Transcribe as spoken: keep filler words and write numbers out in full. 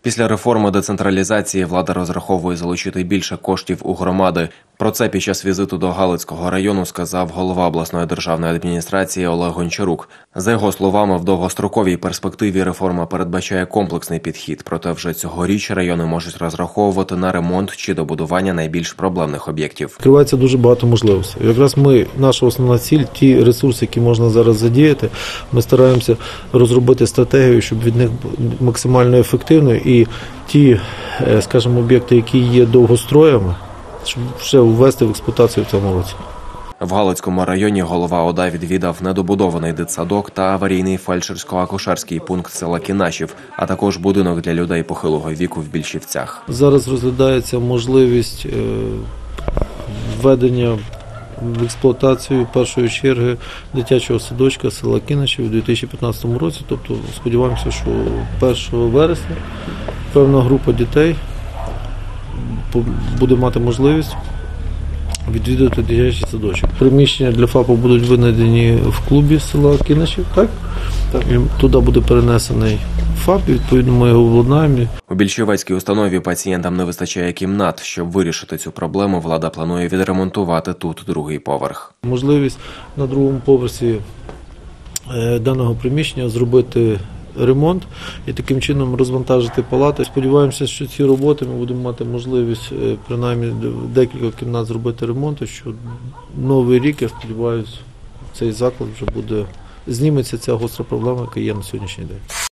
Після реформи децентралізації влада розраховує залучити більше коштів у громади. Про це під час візиту до Галицького району сказав голова обласної державної адміністрації Олег Гончарук. За його словами, в довгостроковій перспективі реформа передбачає комплексний підхід, проте вже цьогоріч райони можуть розраховувати на ремонт чи добудування найбільш проблемних об'єктів. Відкривається дуже багато можливостей. Якраз ми, наша основна ціль, ті ресурси, які можна зараз задіяти, ми стараємося розробити стратегію, щоб від них максимально ефективно і ті, скажімо, об'єкти, які є довгостроями, щоб ще ввести в експлуатацію в цьому році. В Галицькому районі голова ОДА відвідав недобудований дитсадок та аварійний фельдшерсько-акушерський пункт села Кінашів, а також будинок для людей похилого віку в Більшівцях. Зараз розглядається можливість введення в експлуатацію першої черги дитячого садочка села Кінашів у дві тисячі п'ятнадцятому році. Тобто сподіваємося, що першого вересня певна група дітей буде мати можливість відвідувати дитячий садочок. Приміщення для ФАПу будуть винайдені в клубі села Кінашів, так? Так. І туди буде перенесений ФАП, і відповідно ми його обладнаємо. У Більшівецькій установі пацієнтам не вистачає кімнат. Щоб вирішити цю проблему, влада планує відремонтувати тут другий поверх. Можливість на другому поверсі даного приміщення зробити ремонт і таким чином розвантажити палати. Сподіваємося, що ці роботи ми будемо мати можливість принаймні декілька кімнат зробити ремонт, що новий рік, я сподіваюся, цей заклад вже буде, зніметься ця гостра проблема, яка є на сьогоднішній день.